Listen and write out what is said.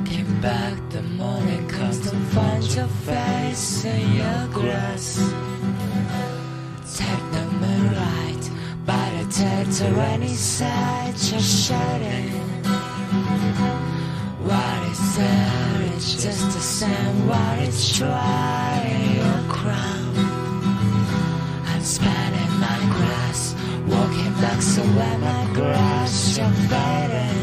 Looking back, the morning comes to find your face in your grass. Take the moonlight, by the tail to any side you're shedding. What is there? It's just the same. What it's trying your crown. I'm spanning my grass, walking back so where my grass you're fading.